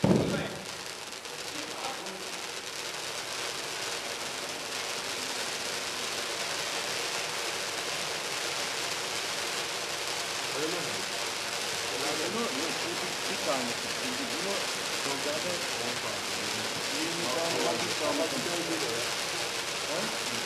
Öyle mi? Bunu bir tanesi. Şimdi bunu Tolga'da 10 tane. 20 tane var, bir tane var.